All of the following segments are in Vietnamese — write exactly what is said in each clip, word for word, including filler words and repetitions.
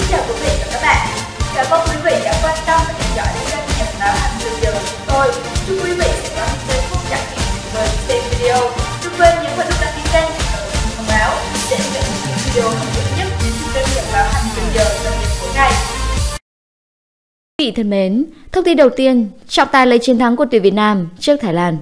Xin chào quý vị và các bạn. Cảm ơn quý vị đã quan tâm và theo dõi đến kênh Nhà báo Hàng Giờ Giờ của chúng tôi. Chúc quý vị sẽ có những giây phút trải nghiệm tuyệt vời xem video. Đừng quên nhấn vào nút đăng ký kênh và thông báo để nhận những video hấp dẫn nhất trên kênh Nhà báo Hàng Giờ Giờ trong mỗi ngày. Quý vị thân mến, thông tin đầu tiên, trọng tài lấy chiến thắng của tuyển Việt Nam trước Thái Lan.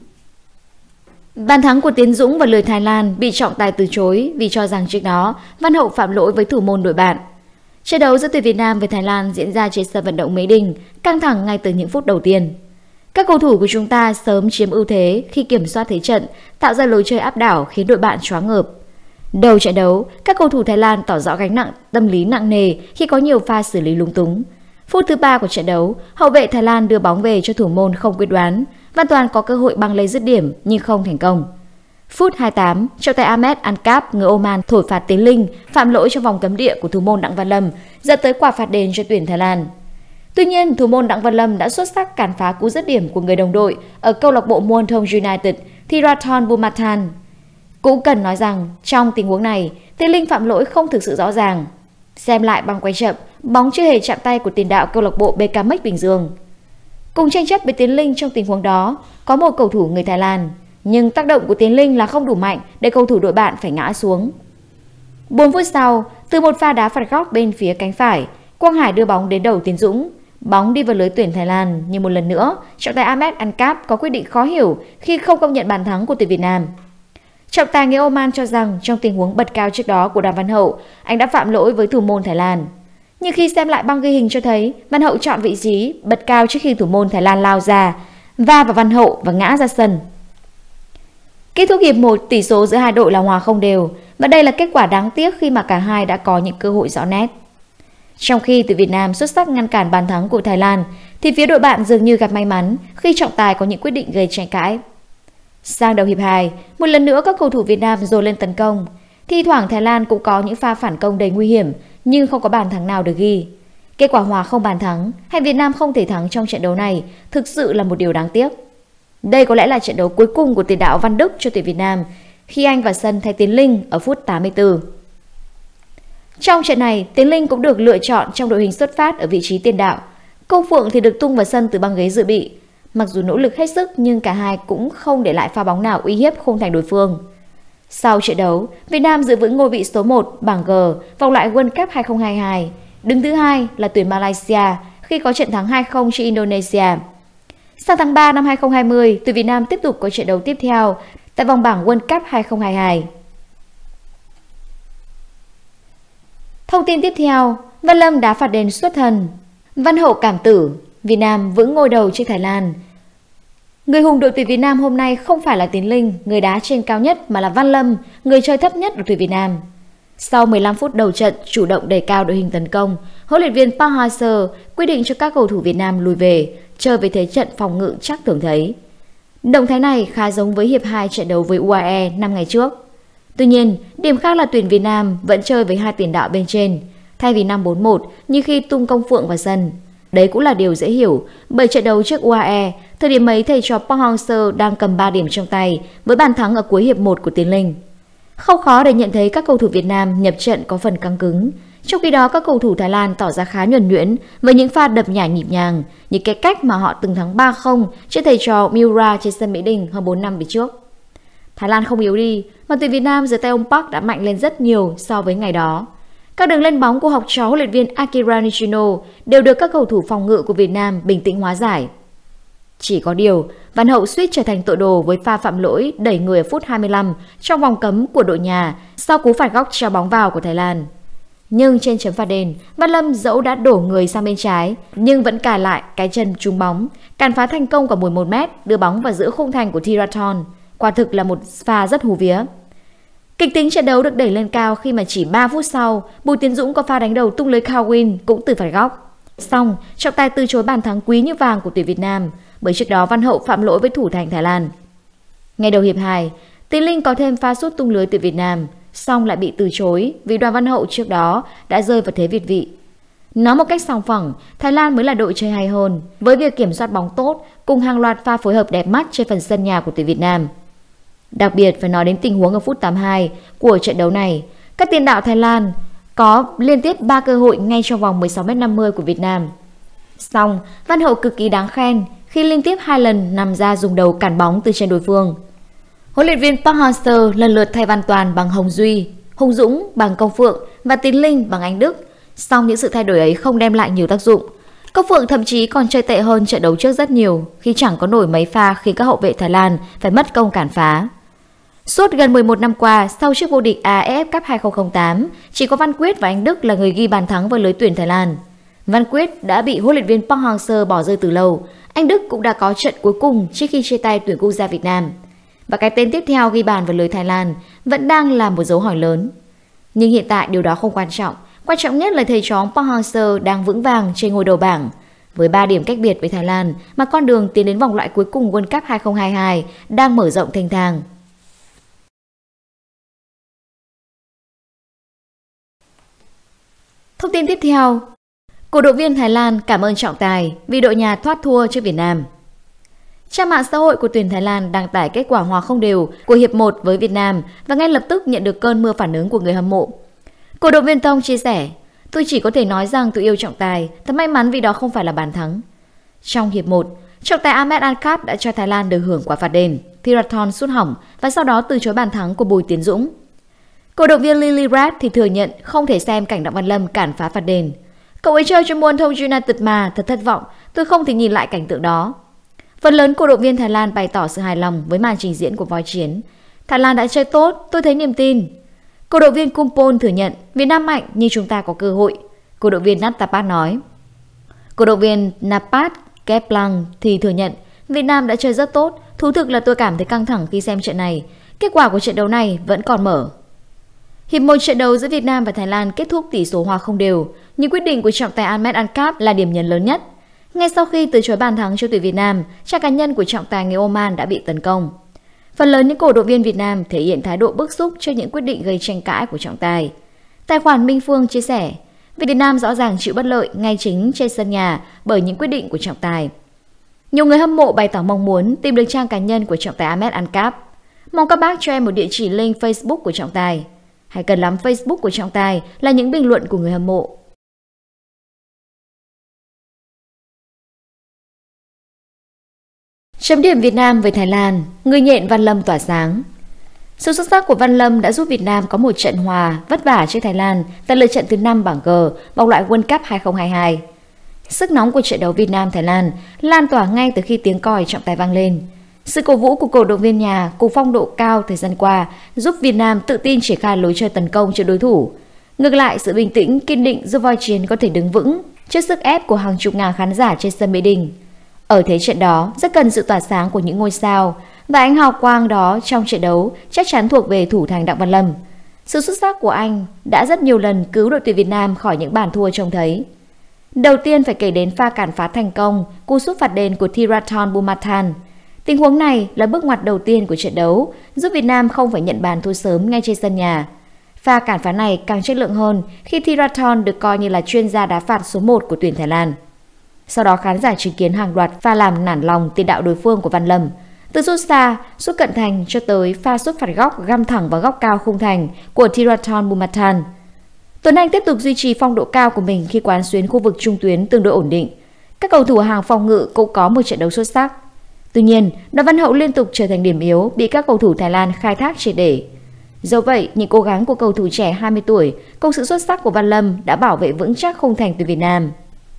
Bàn thắng của Tiến Dũng và lưới Thái Lan bị trọng tài từ chối vì cho rằng trước đó Văn Hậu phạm lỗi với thủ môn đội bạn. Trận đấu giữa tuyển Việt Nam với Thái Lan diễn ra trên sân vận động Mỹ Đình, căng thẳng ngay từ những phút đầu tiên. Các cầu thủ của chúng ta sớm chiếm ưu thế khi kiểm soát thế trận, tạo ra lối chơi áp đảo khiến đội bạn choáng ngợp. Đầu trận đấu, các cầu thủ Thái Lan tỏ rõ gánh nặng tâm lý nặng nề khi có nhiều pha xử lý lung túng. Phút thứ ba của trận đấu, hậu vệ Thái Lan đưa bóng về cho thủ môn không quyết đoán. Văn Toàn có cơ hội băng lấy dứt điểm nhưng không thành công. Phút hai mươi tám, trọng tài Ahmed Ankap người Oman thổi phạt Tiến Linh phạm lỗi trong vòng cấm địa của thủ môn Đặng Văn Lâm, dẫn tới quả phạt đền cho tuyển Thái Lan. Tuy nhiên, thủ môn Đặng Văn Lâm đã xuất sắc cản phá cú dứt điểm của người đồng đội ở câu lạc bộ Muôn Thông United, Thirathon Bumathan. Cũng cần nói rằng, trong tình huống này, Tiến Linh phạm lỗi không thực sự rõ ràng. Xem lại băng quay chậm, bóng chưa hề chạm tay của tiền đạo câu lạc bộ bê ca em ích Bình Dương. Cùng tranh chấp với Tiến Linh trong tình huống đó, có một cầu thủ người Thái Lan, nhưng tác động của Tiến Linh là không đủ mạnh để cầu thủ đội bạn phải ngã xuống. bốn phút sau, từ một pha đá phạt góc bên phía cánh phải, Quang Hải đưa bóng đến đầu Tiến Dũng. Bóng đi vào lưới tuyển Thái Lan, nhưng một lần nữa, trọng tài Ahmed Ankap có quyết định khó hiểu khi không công nhận bàn thắng của tuyển Việt Nam. Trọng tài người Oman cho rằng trong tình huống bật cao trước đó của Đàm Văn Hậu, anh đã phạm lỗi với thủ môn Thái Lan. Nhưng khi xem lại băng ghi hình cho thấy, Văn Hậu chọn vị trí bật cao trước khi thủ môn Thái Lan lao ra, va vào Văn Hậu và ngã ra sân. Kết thúc hiệp một, tỷ số giữa hai đội là hòa không đều, và đây là kết quả đáng tiếc khi mà cả hai đã có những cơ hội rõ nét. Trong khi tuyển Việt Nam xuất sắc ngăn cản bàn thắng của Thái Lan, thì phía đội bạn dường như gặp may mắn khi trọng tài có những quyết định gây tranh cãi. Sang đầu hiệp hai, một lần nữa các cầu thủ Việt Nam dồn lên tấn công. Thi thoảng Thái Lan cũng có những pha phản công đầy nguy hiểm, nhưng không có bàn thắng nào được ghi. Kết quả hòa không bàn thắng, hay Việt Nam không thể thắng trong trận đấu này thực sự là một điều đáng tiếc. Đây có lẽ là trận đấu cuối cùng của tiền đạo Văn Đức cho tuyển Việt Nam khi anh vào sân thay Tiến Linh ở phút tám mươi tư. Trong trận này, Tiến Linh cũng được lựa chọn trong đội hình xuất phát ở vị trí tiền đạo. Công Phượng thì được tung vào sân từ băng ghế dự bị. Mặc dù nỗ lực hết sức nhưng cả hai cũng không để lại pha bóng nào uy hiếp khung thành đối phương. Sau trận đấu, Việt Nam giữ vững ngôi vị số một bảng G vòng loại World Cup hai không hai hai. Đứng thứ hai là tuyển Malaysia khi có trận thắng hai không trước Indonesia. Sang tháng ba năm hai không hai không, tuyển Việt Nam tiếp tục có trận đấu tiếp theo tại vòng bảng World Cup hai không hai hai. Thông tin tiếp theo, Văn Lâm đá phạt đền xuất thần. Văn Hậu cảm tử, Việt Nam vững ngôi đầu trước Thái Lan. Người hùng đội tuyển Việt Nam hôm nay không phải là Tiến Linh, người đá trên cao nhất, mà là Văn Lâm, người chơi thấp nhất của tuyển Việt Nam. Sau mười lăm phút đầu trận chủ động đề cao đội hình tấn công, huấn luyện viên Park Hang-seo quyết định cho các cầu thủ Việt Nam lùi về, chơi với thế trận phòng ngự chắc thường thấy. Động thái này khá giống với hiệp hai trận đấu với u a e năm ngày trước. Tuy nhiên, điểm khác là tuyển Việt Nam vẫn chơi với hai tiền đạo bên trên, thay vì năm bốn một như khi tung Công Phượng vào sân. Đấy cũng là điều dễ hiểu, bởi trận đấu trước u a e, thời điểm ấy thầy trò Park Hang-seo đang cầm ba điểm trong tay với bàn thắng ở cuối hiệp một của Tiến Linh. Không khó để nhận thấy các cầu thủ Việt Nam nhập trận có phần căng cứng, trong khi đó các cầu thủ Thái Lan tỏ ra khá nhuần nhuyễn với những pha đập nhả nhịp nhàng, như cái cách mà họ từng thắng ba không trước thầy trò Miura trên sân Mỹ Đình hơn bốn năm về trước. Thái Lan không yếu đi, mà tuyển Việt Nam dưới tay ông Park đã mạnh lên rất nhiều so với ngày đó. Các đường lên bóng của học trò huấn luyện viên Akira Nishino đều được các cầu thủ phòng ngự của Việt Nam bình tĩnh hóa giải. Chỉ có điều, Văn Hậu suýt trở thành tội đồ với pha phạm lỗi đẩy người ở phút hai mươi lăm trong vòng cấm của đội nhà sau cú phạt góc treo bóng vào của Thái Lan. Nhưng trên chấm phạt đền, Văn Lâm dẫu đã đổ người sang bên trái nhưng vẫn cài lại cái chân trúng bóng, cản phá thành công cả mười một mét, đưa bóng vào giữa khung thành của Thirathon. Quả thực là một pha rất hú vía. Kịch tính trận đấu được đẩy lên cao khi mà chỉ ba phút sau, Bùi Tiến Dũng có pha đánh đầu tung lưới Kawin cũng từ phạt góc. Xong, trọng tài từ chối bàn thắng quý như vàng của tuyển Việt Nam, bởi trước đó Văn Hậu phạm lỗi với thủ thành Thái Lan. Ngay đầu hiệp hai, Tiến Linh có thêm pha sút tung lưới tuyển Việt Nam, xong lại bị từ chối vì Đoàn Văn Hậu trước đó đã rơi vào thế việt vị. Nói một cách sòng phẳng, Thái Lan mới là đội chơi hay hơn, với việc kiểm soát bóng tốt cùng hàng loạt pha phối hợp đẹp mắt trên phần sân nhà của tuyển Việt Nam. Đặc biệt phải nói đến tình huống ở phút tám mươi hai của trận đấu này, các tiền đạo Thái Lan có liên tiếp ba cơ hội ngay trong vòng mười sáu mét năm mươi của Việt Nam. Song, Văn Hậu cực kỳ đáng khen khi liên tiếp hai lần nằm ra dùng đầu cản bóng từ chân đối phương. Huấn luyện viên Park Hang-seo lần lượt thay Văn Toàn bằng Hồng Duy, Hùng Dũng bằng Công Phượng và Tiến Linh bằng Anh Đức. Song những sự thay đổi ấy không đem lại nhiều tác dụng. Công Phượng thậm chí còn chơi tệ hơn trận đấu trước rất nhiều khi chẳng có nổi mấy pha khiến các hậu vệ Thái Lan phải mất công cản phá. Suốt gần mười một năm qua, sau chức vô địch a ép ép Cup hai không không tám, chỉ có Văn Quyết và Anh Đức là người ghi bàn thắng vào lưới tuyển Thái Lan. Văn Quyết đã bị huấn luyện viên Park Hang-seo bỏ rơi từ lâu. Anh Đức cũng đã có trận cuối cùng trước khi chia tay tuyển quốc gia Việt Nam. Và cái tên tiếp theo ghi bàn vào lưới Thái Lan vẫn đang là một dấu hỏi lớn. Nhưng hiện tại điều đó không quan trọng. Quan trọng nhất là thầy trò Park Hang-seo đang vững vàng trên ngôi đầu bảng. Với ba điểm cách biệt với Thái Lan mà con đường tiến đến vòng loại cuối cùng World Cup hai không hai hai đang mở rộng thênh thang. Thông tin tiếp theo, cổ động viên Thái Lan cảm ơn trọng tài vì đội nhà thoát thua trước Việt Nam. Trang mạng xã hội của tuyển Thái Lan đăng tải kết quả hòa không đều của hiệp một với Việt Nam và ngay lập tức nhận được cơn mưa phản ứng của người hâm mộ. Cổ động viên Tông chia sẻ, tôi chỉ có thể nói rằng tôi yêu trọng tài, thật may mắn vì đó không phải là bàn thắng. Trong hiệp một, trọng tài Ahmed Ankap đã cho Thái Lan được hưởng quả phạt đền, Thirathon sút hỏng và sau đó từ chối bàn thắng của Bùi Tiến Dũng. Cổ động viên Lily Rat thì thừa nhận không thể xem cảnh Đặng Văn Lâm cản phá phạt đền. Cậu ấy chơi cho Muôn Thông United mà, thật thất vọng, tôi không thể nhìn lại cảnh tượng đó. Phần lớn cổ động viên Thái Lan bày tỏ sự hài lòng với màn trình diễn của voi chiến. Thái Lan đã chơi tốt, tôi thấy niềm tin. Cổ động viên Kumpon thừa nhận Việt Nam mạnh nhưng chúng ta có cơ hội. Cổ động viên Natapat nói. Cổ động viên Napat Keplang thì thừa nhận Việt Nam đã chơi rất tốt. Thú thực là tôi cảm thấy căng thẳng khi xem trận này. Kết quả của trận đấu này vẫn còn mở. Hiệp một trận đấu giữa Việt Nam và Thái Lan kết thúc tỷ số hòa không đều, nhưng quyết định của trọng tài Ahmed Ankap là điểm nhấn lớn nhất. Ngay sau khi từ chối bàn thắng cho tuyển Việt Nam, trang cá nhân của trọng tài người Oman đã bị tấn công. Phần lớn những cổ động viên Việt Nam thể hiện thái độ bức xúc trước những quyết định gây tranh cãi của trọng tài. Tài khoản Minh Phương chia sẻ, Việt Nam rõ ràng chịu bất lợi ngay chính trên sân nhà bởi những quyết định của trọng tài. Nhiều người hâm mộ bày tỏ mong muốn tìm được trang cá nhân của trọng tài Ahmed Ankap. Mong các bác cho em một địa chỉ link Facebook của trọng tài. Hay cần lắm Facebook của trọng tài là những bình luận của người hâm mộ. Chấm điểm Việt Nam với Thái Lan, người nhện Văn Lâm tỏa sáng. Sự xuất sắc của Văn Lâm đã giúp Việt Nam có một trận hòa vất vả trước Thái Lan tại lượt trận thứ năm bảng G vòng loại World Cup hai không hai hai. Sức nóng của trận đấu Việt Nam-Thái Lan lan tỏa ngay từ khi tiếng còi trọng tài vang lên. Sự cổ vũ của cổ động viên nhà cùng phong độ cao thời gian qua giúp Việt Nam tự tin triển khai lối chơi tấn công trước đối thủ. Ngược lại, sự bình tĩnh, kiên định giúp voi chiến có thể đứng vững trước sức ép của hàng chục ngàn khán giả trên sân Mỹ Đình. Ở thế trận đó, rất cần sự tỏa sáng của những ngôi sao và ánh hào quang đó trong trận đấu chắc chắn thuộc về thủ thành Đặng Văn Lâm. Sự xuất sắc của anh đã rất nhiều lần cứu đội tuyển Việt Nam khỏi những bàn thua trông thấy. Đầu tiên phải kể đến pha cản phá thành công, cú sút phạt đền của Thirathon Bumathan. Tình huống này là bước ngoặt đầu tiên của trận đấu, giúp Việt Nam không phải nhận bàn thua sớm ngay trên sân nhà. Pha cản phá này càng chất lượng hơn khi Thirathon được coi như là chuyên gia đá phạt số một của tuyển Thái Lan. Sau đó khán giả chứng kiến hàng loạt pha làm nản lòng tiền đạo đối phương của Văn Lâm. Từ sút xa, sút cận thành cho tới pha sút phạt góc găm thẳng vào góc cao khung thành của Thirathon Bumathan. Tuấn Anh tiếp tục duy trì phong độ cao của mình khi quán xuyến khu vực trung tuyến tương đối ổn định. Các cầu thủ hàng phòng ngự cũng có một trận đấu xuất sắc. Tuy nhiên, Đoàn Văn Hậu liên tục trở thành điểm yếu bị các cầu thủ Thái Lan khai thác triệt để. Dẫu vậy, những cố gắng của cầu thủ trẻ hai mươi tuổi cùng sự xuất sắc của Văn Lâm đã bảo vệ vững chắc khung thành tuyển Việt Nam.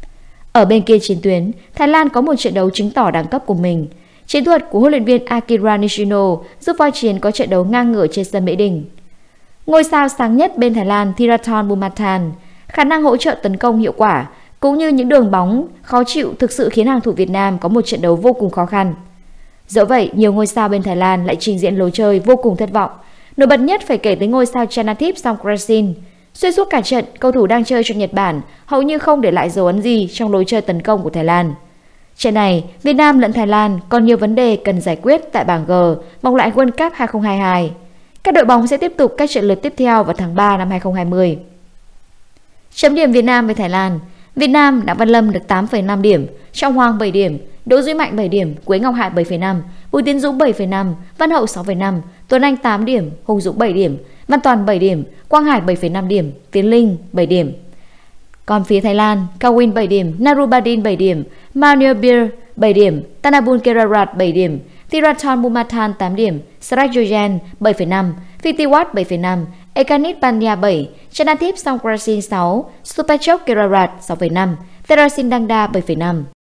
Ở bên kia chiến tuyến, Thái Lan có một trận đấu chứng tỏ đẳng cấp của mình. Chiến thuật của huấn luyện viên Akira Nishino giúp voi chiến có trận đấu ngang ngửa trên sân Mỹ Đình. Ngôi sao sáng nhất bên Thái Lan Thirathon Bumathan, khả năng hỗ trợ tấn công hiệu quả cũng như những đường bóng khó chịu thực sự khiến hàng thủ Việt Nam có một trận đấu vô cùng khó khăn. Dẫu vậy, nhiều ngôi sao bên Thái Lan lại trình diễn lối chơi vô cùng thất vọng. Nổi bật nhất phải kể tới ngôi sao Chanathip Songkrasin. Xuyên suốt cả trận, cầu thủ đang chơi cho Nhật Bản hầu như không để lại dấu ấn gì trong lối chơi tấn công của Thái Lan. Trận này, Việt Nam lẫn Thái Lan còn nhiều vấn đề cần giải quyết tại bảng G vòng loại World Cup hai không hai hai. Các đội bóng sẽ tiếp tục các trận lượt tiếp theo vào tháng ba năm hai không hai không. Chấm điểm Việt Nam với Thái Lan. Việt Nam Đặng Văn Lâm được tám phẩy năm điểm, Trọng Hoàng bảy điểm, Đỗ Duy Mạnh bảy điểm, Quế Ngọc Hải bảy phẩy năm, Bùi Tiến Dũng bảy phẩy năm, Văn Hậu sáu phẩy năm, Tuấn Anh tám điểm, Hùng Dũng bảy điểm, Văn Toàn bảy điểm, Quang Hải bảy phẩy năm điểm, Tiến Linh bảy điểm. Còn phía Thái Lan, Kawin bảy điểm, Narubadin bảy điểm, Manuel bảy điểm, Tanabun Kerarat bảy điểm, Tirathon Mumathan tám điểm, Sarajoyan bảy phẩy năm, Fitiwat bảy phẩy năm, Ekanit Panya bảy, Chanathip Songkrasin sáu, Supachok Kerarat sáu phẩy năm, Terasin Dangda bảy phẩy năm.